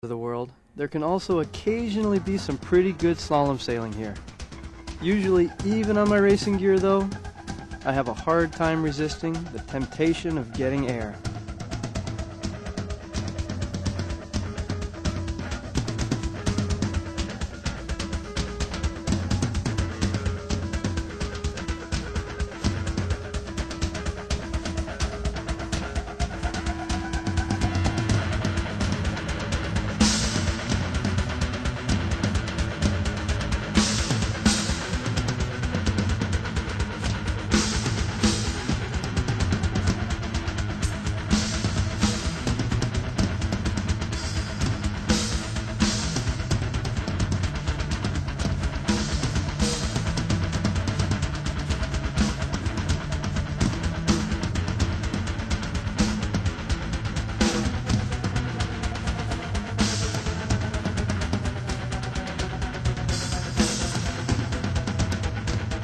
of the world, there can also occasionally be some pretty good slalom sailing here. Usually, even on my racing gear though, I have a hard time resisting the temptation of getting air.